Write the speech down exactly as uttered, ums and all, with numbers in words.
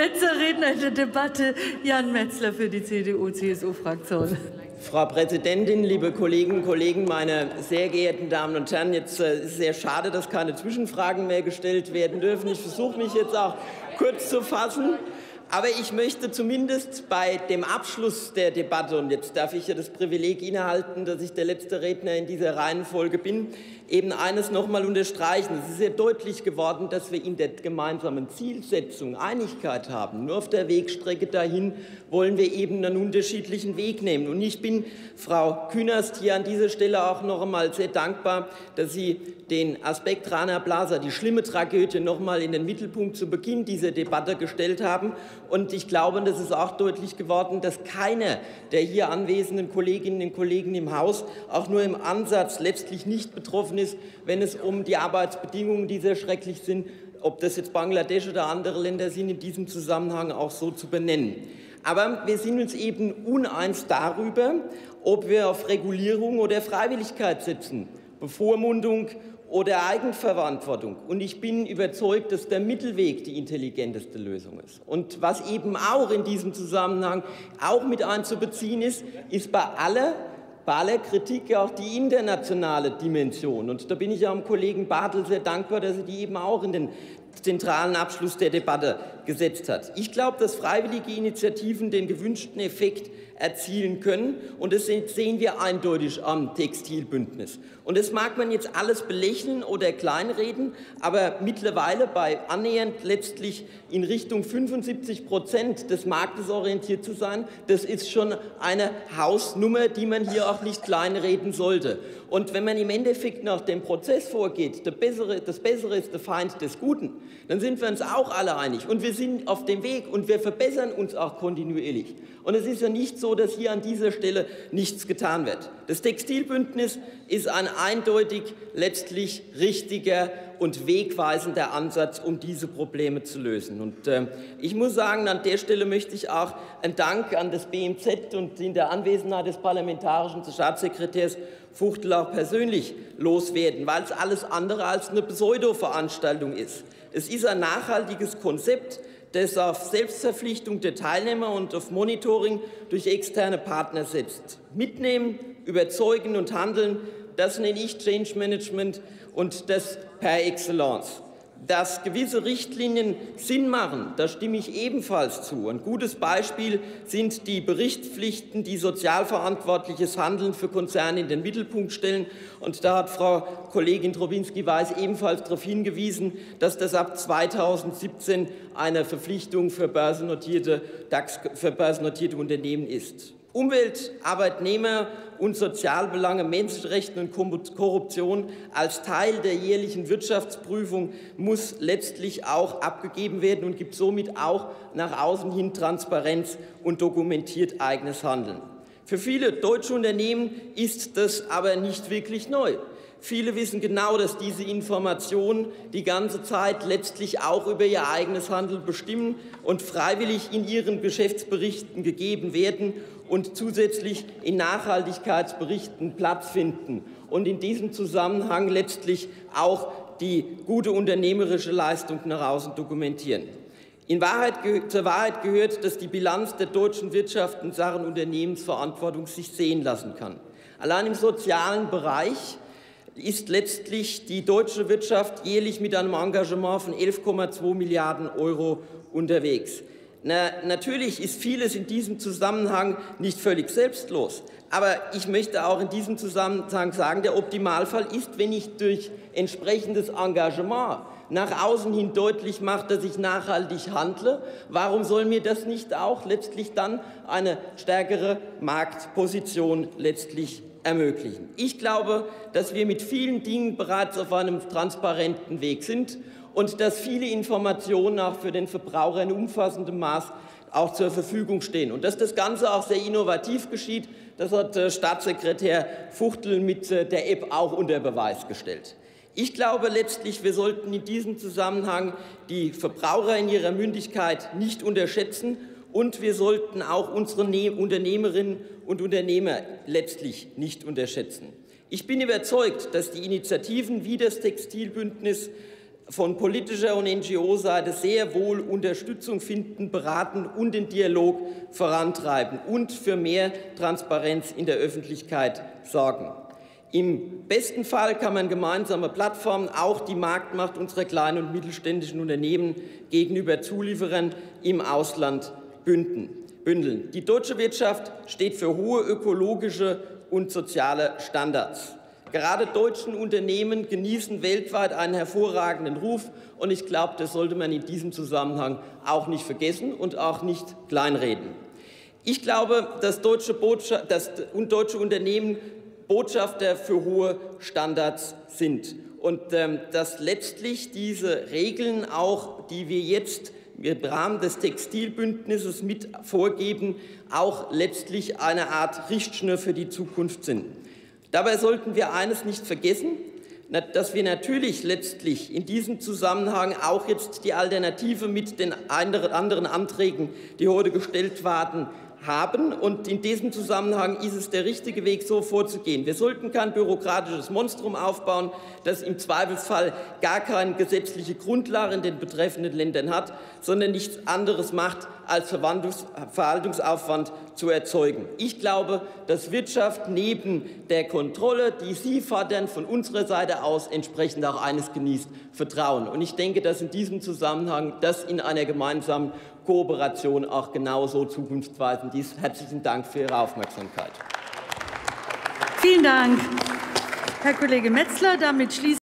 Letzter Redner in der Debatte, Jan Metzler für die C D U C S U-Fraktion. Frau Präsidentin, liebe Kolleginnen und Kollegen, meine sehr geehrten Damen und Herren! Jetzt äh, ist es sehr schade, dass keine Zwischenfragen mehr gestellt werden dürfen. Ich versuche mich jetzt auch kurz zu fassen. Aber ich möchte zumindest bei dem Abschluss der Debatte, und jetzt darf ich ja das Privileg innehalten, dass ich der letzte Redner in dieser Reihenfolge bin, eben eines noch einmal unterstreichen. Es ist sehr deutlich geworden, dass wir in der gemeinsamen Zielsetzung Einigkeit haben. Nur auf der Wegstrecke dahin wollen wir eben einen unterschiedlichen Weg nehmen. Und ich bin Frau Künast hier an dieser Stelle auch noch einmal sehr dankbar, dass sie den Aspekt Rana Plaza, die schlimme Tragödie, noch einmal in den Mittelpunkt zu Beginn dieser Debatte gestellt haben. Und ich glaube, das ist auch deutlich geworden, dass keiner der hier anwesenden Kolleginnen und Kollegen im Haus auch nur im Ansatz letztlich nicht betroffen ist, wenn es um die Arbeitsbedingungen, die sehr schrecklich sind, ob das jetzt Bangladesch oder andere Länder sind, in diesem Zusammenhang auch so zu benennen. Aber wir sind uns eben uneins darüber, ob wir auf Regulierung oder Freiwilligkeit setzen, Bevormundung oder Eigenverantwortung. Und ich bin überzeugt, dass der Mittelweg die intelligenteste Lösung ist. Und was eben auch in diesem Zusammenhang auch mit einzubeziehen ist, ist bei aller, bei aller Kritik auch die internationale Dimension. Und da bin ich auch dem Kollegen Bartel sehr dankbar, dass er die eben auch in den zentralen Abschluss der Debatte gesetzt hat. Ich glaube, dass freiwillige Initiativen den gewünschten Effekt erzielen können. Und das sehen wir eindeutig am Textilbündnis. Und das mag man jetzt alles belächeln oder kleinreden, aber mittlerweile bei annähernd letztlich in Richtung fünfundsiebzig Prozent des Marktes orientiert zu sein, das ist schon eine Hausnummer, die man hier auch nicht kleinreden sollte. Und wenn man im Endeffekt nach dem Prozess vorgeht, der Bessere, das Bessere ist der Feind des Guten, dann sind wir uns auch alle einig. Und wir sind auf dem Weg und wir verbessern uns auch kontinuierlich. Und es ist ja nicht so, dass hier an dieser Stelle nichts getan wird. Das Textilbündnis ist ein eindeutig letztlich richtiger und wegweisender Ansatz, um diese Probleme zu lösen. Und äh, ich muss sagen, an der Stelle möchte ich auch einen Dank an das B M Z und in der Anwesenheit des parlamentarischen Staatssekretärs Fuchtel auch persönlich loswerden, weil es alles andere als eine Pseudo-Veranstaltung ist. Es ist ein nachhaltiges Konzept, das auf Selbstverpflichtung der Teilnehmer und auf Monitoring durch externe Partner setzt. Mitnehmen, überzeugen und handeln, das nenne ich Change Management und das per Excellence. Dass gewisse Richtlinien Sinn machen, da stimme ich ebenfalls zu. Ein gutes Beispiel sind die Berichtspflichten, die sozialverantwortliches Handeln für Konzerne in den Mittelpunkt stellen. Und da hat Frau Kollegin Drobinski-Weiß ebenfalls darauf hingewiesen, dass das ab zweitausendsiebzehn eine Verpflichtung für börsennotierte, DAX, für börsennotierte Unternehmen ist. Umwelt, Arbeitnehmer und Sozialbelange, Menschenrechte und Korruption als Teil der jährlichen Wirtschaftsprüfung muss letztlich auch abgegeben werden und gibt somit auch nach außen hin Transparenz und dokumentiert eigenes Handeln. Für viele deutsche Unternehmen ist das aber nicht wirklich neu. Viele wissen genau, dass diese Informationen die ganze Zeit letztlich auch über ihr eigenes Handeln bestimmen und freiwillig in ihren Geschäftsberichten gegeben werden und zusätzlich in Nachhaltigkeitsberichten Platz finden und in diesem Zusammenhang letztlich auch die gute unternehmerische Leistung nach außen dokumentieren. In Wahrheit, zur Wahrheit gehört, dass die Bilanz der deutschen Wirtschaft in Sachen Unternehmensverantwortung sich sehen lassen kann. Allein im sozialen Bereich ist letztlich die deutsche Wirtschaft jährlich mit einem Engagement von elf Komma zwei Milliarden Euro unterwegs. Na, natürlich ist vieles in diesem Zusammenhang nicht völlig selbstlos. Aber ich möchte auch in diesem Zusammenhang sagen, der Optimalfall ist, wenn ich durch entsprechendes Engagement nach außen hin deutlich mache, dass ich nachhaltig handle. Warum soll mir das nicht auch letztlich dann eine stärkere Marktposition letztlich ermöglichen? Ich glaube, dass wir mit vielen Dingen bereits auf einem transparenten Weg sind und dass viele Informationen auch für den Verbraucher in umfassendem Maß auch zur Verfügung stehen. Und dass das Ganze auch sehr innovativ geschieht, das hat Staatssekretär Fuchtel mit der App auch unter Beweis gestellt. Ich glaube letztlich, wir sollten in diesem Zusammenhang die Verbraucher in ihrer Mündigkeit nicht unterschätzen und wir sollten auch unsere Unternehmerinnen und Unternehmer letztlich nicht unterschätzen. Ich bin überzeugt, dass die Initiativen wie das Textilbündnis von politischer und N G O-Seite sehr wohl Unterstützung finden, beraten und den Dialog vorantreiben und für mehr Transparenz in der Öffentlichkeit sorgen. Im besten Fall kann man gemeinsame Plattformen, auch die Marktmacht unserer kleinen und mittelständischen Unternehmen gegenüber Zulieferern im Ausland bündeln. Die deutsche Wirtschaft steht für hohe ökologische und soziale Standards. Gerade deutsche Unternehmen genießen weltweit einen hervorragenden Ruf, und ich glaube, das sollte man in diesem Zusammenhang auch nicht vergessen und auch nicht kleinreden. Ich glaube, dass deutsche, Botschaft, dass deutsche Unternehmen Botschafter für hohe Standards sind und ähm, dass letztlich diese Regeln auch, die wir jetzt im Rahmen des Textilbündnisses mit vorgeben, auch letztlich eine Art Richtschnur für die Zukunft sind. Dabei sollten wir eines nicht vergessen, dass wir natürlich letztlich in diesem Zusammenhang auch jetzt die Alternative mit den anderen Anträgen, die heute gestellt werden, haben. Und in diesem Zusammenhang ist es der richtige Weg, so vorzugehen. Wir sollten kein bürokratisches Monstrum aufbauen, das im Zweifelsfall gar keine gesetzliche Grundlage in den betreffenden Ländern hat, sondern nichts anderes macht, als Verwaltungsaufwand zu erzeugen. Ich glaube, dass Wirtschaft neben der Kontrolle, die Sie fordern, von unserer Seite aus entsprechend auch eines genießt: Vertrauen. Und ich denke, dass in diesem Zusammenhang das in einer gemeinsamen Kooperation auch genauso zukunftsweisend ist. Herzlichen Dank für Ihre Aufmerksamkeit. Vielen Dank, Herr Kollege Metzler. Damit schließen